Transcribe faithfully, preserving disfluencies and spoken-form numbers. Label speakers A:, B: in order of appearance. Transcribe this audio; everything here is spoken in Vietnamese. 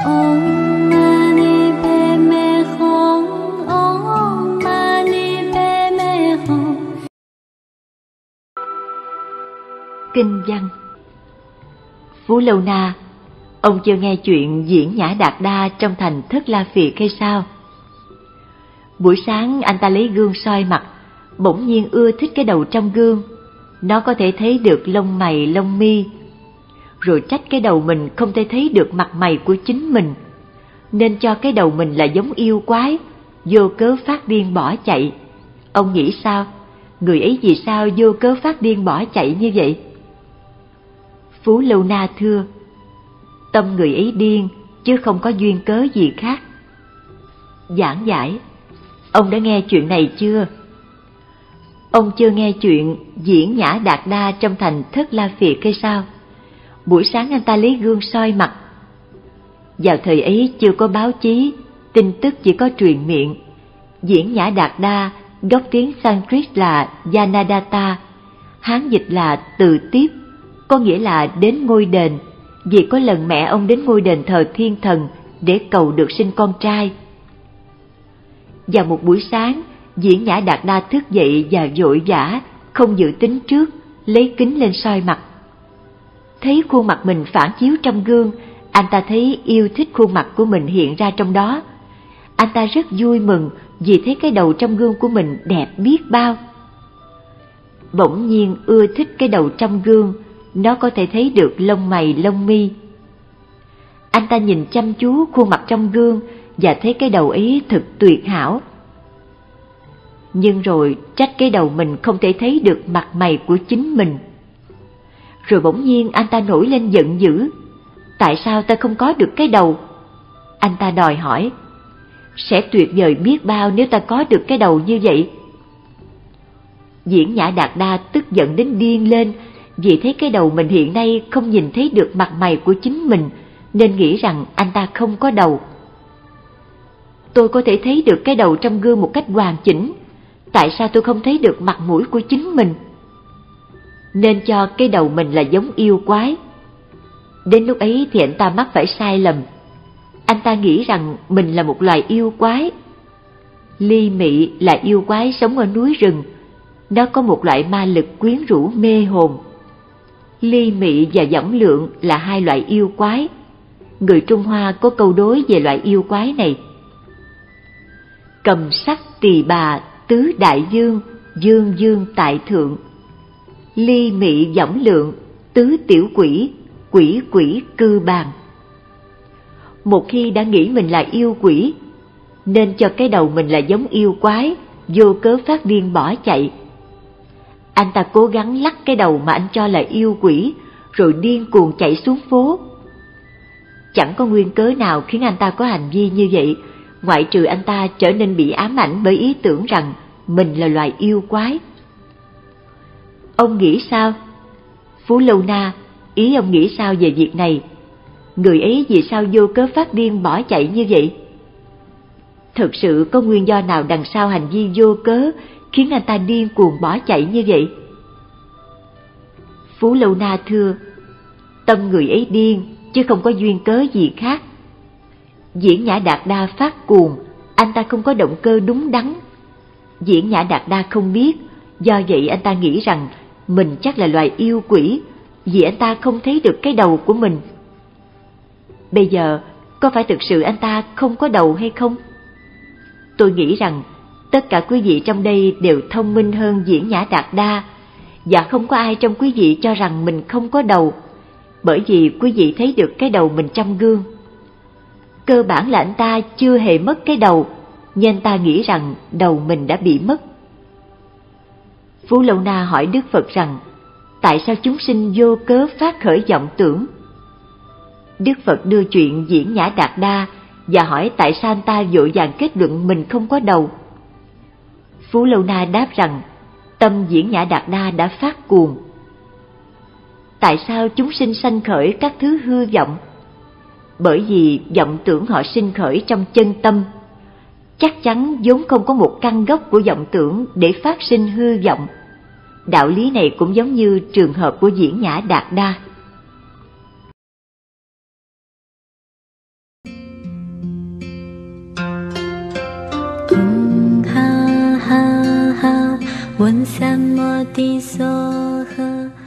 A: Om Mani Padme Hum, Om Mani Padme Hum.
B: Kinh văn. Phú Lâu Na, ông chưa nghe chuyện Diễn Nhã Đạt Đa trong thành Thất La Phiệt hay sao? Buổi sáng anh ta lấy gương soi mặt, bỗng nhiên ưa thích cái đầu trong gương. Nó có thể thấy được lông mày lông mi, rồi trách cái đầu mình không thể thấy được mặt mày của chính mình, nên cho cái đầu mình là giống yêu quái, vô cớ phát điên bỏ chạy. Ông nghĩ sao? Người ấy vì sao vô cớ phát điên bỏ chạy như vậy? Phú Lâu Na thưa, tâm người ấy điên chứ không có duyên cớ gì khác. Giảng giải, ông đã nghe chuyện này chưa? Ông chưa nghe chuyện Diễn Nhã Đạt Đa trong thành Thất La Phiệt hay sao? Buổi sáng anh ta lấy gương soi mặt. Vào thời ấy chưa có báo chí, tin tức chỉ có truyền miệng. Diễn Nhã Đạt Đa, gốc tiếng Sanskrit là Yanadatta, Hán dịch là từ tiếp, có nghĩa là đến ngôi đền, vì có lần mẹ ông đến ngôi đền thờ thiên thần để cầu được sinh con trai. Vào một buổi sáng, Diễn Nhã Đạt Đa thức dậy và vội vã, không dự tính trước, lấy kính lên soi mặt. Thấy khuôn mặt mình phản chiếu trong gương, anh ta thấy yêu thích khuôn mặt của mình hiện ra trong đó. Anh ta rất vui mừng vì thấy cái đầu trong gương của mình đẹp biết bao. Bỗng nhiên ưa thích cái đầu trong gương, nó có thể thấy được lông mày lông mi. Anh ta nhìn chăm chú khuôn mặt trong gương và thấy cái đầu ấy thật tuyệt hảo. Nhưng rồi trách cái đầu mình không thể thấy được mặt mày của chính mình. Rồi bỗng nhiên anh ta nổi lên giận dữ. Tại sao ta không có được cái đầu? Anh ta đòi hỏi, sẽ tuyệt vời biết bao nếu ta có được cái đầu như vậy. Diễn Nhã Đạt Đa tức giận đến điên lên, vì thấy cái đầu mình hiện nay không nhìn thấy được mặt mày của chính mình, nên nghĩ rằng anh ta không có đầu. Tôi có thể thấy được cái đầu trong gương một cách hoàn chỉnh, tại sao tôi không thấy được mặt mũi của chính mình? Nên cho cái đầu mình là giống yêu quái. Đến lúc ấy thì anh ta mắc phải sai lầm. Anh ta nghĩ rằng mình là một loài yêu quái. Ly Mị là yêu quái sống ở núi rừng. Nó có một loại ma lực quyến rũ mê hồn. Ly Mị và Võng Lượng là hai loại yêu quái. Người Trung Hoa có câu đối về loại yêu quái này. Cầm sắc tỳ bà tứ đại dương, dương dương tại thượng. Ly Mị Võng Lượng tứ tiểu quỷ, quỷ quỷ cư bàn. Một khi đã nghĩ mình là yêu quỷ, nên cho cái đầu mình là giống yêu quái, vô cớ phát điên bỏ chạy. Anh ta cố gắng lắc cái đầu mà anh cho là yêu quỷ, rồi điên cuồng chạy xuống phố. Chẳng có nguyên cớ nào khiến anh ta có hành vi như vậy, ngoại trừ anh ta trở nên bị ám ảnh bởi ý tưởng rằng mình là loài yêu quái. Ông nghĩ sao? Phú Lâu Na, ý ông nghĩ sao về việc này? Người ấy vì sao vô cớ phát điên bỏ chạy như vậy? Thực sự có nguyên do nào đằng sau hành vi vô cớ khiến anh ta điên cuồng bỏ chạy như vậy? Phú Lâu Na thưa, tâm người ấy điên chứ không có duyên cớ gì khác. Diễn Nhã Đạt Đa phát cuồng, anh ta không có động cơ đúng đắn. Diễn Nhã Đạt Đa không biết, do vậy anh ta nghĩ rằng mình chắc là loài yêu quỷ, vì anh ta không thấy được cái đầu của mình. Bây giờ, có phải thực sự anh ta không có đầu hay không? Tôi nghĩ rằng tất cả quý vị trong đây đều thông minh hơn Diễn Nhã Đạt Đa, và không có ai trong quý vị cho rằng mình không có đầu, bởi vì quý vị thấy được cái đầu mình trong gương. Cơ bản là anh ta chưa hề mất cái đầu, nhưng anh ta nghĩ rằng đầu mình đã bị mất. Phú Lâu Na hỏi Đức Phật rằng, tại sao chúng sinh vô cớ phát khởi vọng tưởng? Đức Phật đưa chuyện Diễn Nhã Đạt Đa và hỏi tại sao anh ta vội vàng kết luận mình không có đầu. Phú Lâu Na đáp rằng, tâm Diễn Nhã Đạt Đa đã phát cuồng. Tại sao chúng sinh sanh khởi các thứ hư vọng? Bởi vì vọng tưởng họ sinh khởi trong chân tâm. Chắc chắn vốn không có một căn gốc của vọng tưởng để phát sinh hư vọng. Đạo lý này cũng giống như trường hợp của Diễn Nhã Đạt Đa.
A: 问三摩地所诃。